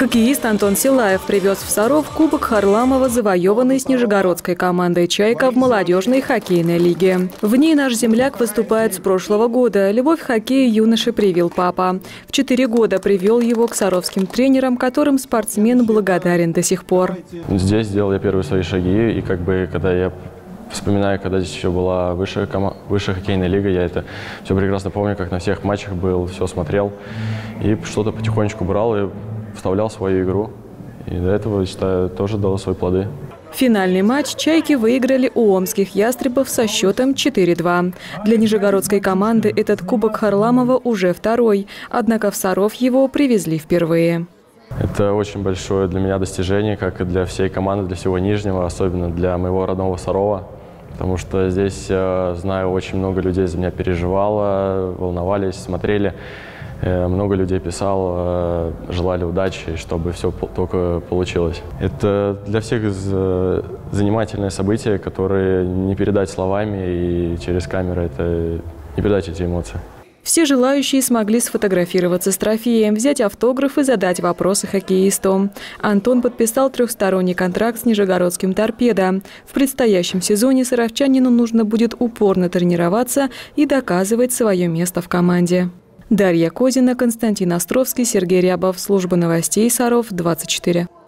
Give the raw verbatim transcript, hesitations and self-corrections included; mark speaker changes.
Speaker 1: Хоккеист Антон Силаев привез в Саров Кубок Харламова, завоеванный с нижегородской командой «Чайка» в молодежной хоккейной лиге. В ней наш земляк выступает с прошлого года. Любовь к хоккею юноше привил папа. В четыре года привел его к саровским тренерам, которым спортсмен благодарен до сих пор.
Speaker 2: Здесь сделал я первые свои шаги, и как бы когда я вспоминаю, когда здесь еще была высшая, высшая хоккейная лига, я это все прекрасно помню, как на всех матчах был, все смотрел и что-то потихонечку брал и вставлял в свою игру. И до этого, считаю, тоже дало свои плоды.
Speaker 1: Финальный матч «Чайки» выиграли у омских ястребов со счетом четыре-два. Для нижегородской команды этот Кубок Харламова уже второй, однако в Саров его привезли впервые.
Speaker 2: Это очень большое для меня достижение, как и для всей команды, для всего Нижнего, особенно для моего родного Сарова. Потому что здесь, знаю, очень много людей за меня переживало, волновались, смотрели. Много людей писало, желали удачи, чтобы все только получилось. Это для всех занимательное событие, которое не передать словами, и через камеру это не передать эти эмоции.
Speaker 1: Все желающие смогли сфотографироваться с трофеем, взять автограф и задать вопросы хоккеисту. Антон подписал трехсторонний контракт с нижегородским «Торпедо». В предстоящем сезоне саровчанину нужно будет упорно тренироваться и доказывать свое место в команде. Дарья Козина, Константин Островский, Сергей Рябов. Служба новостей Саров, двадцать четыре.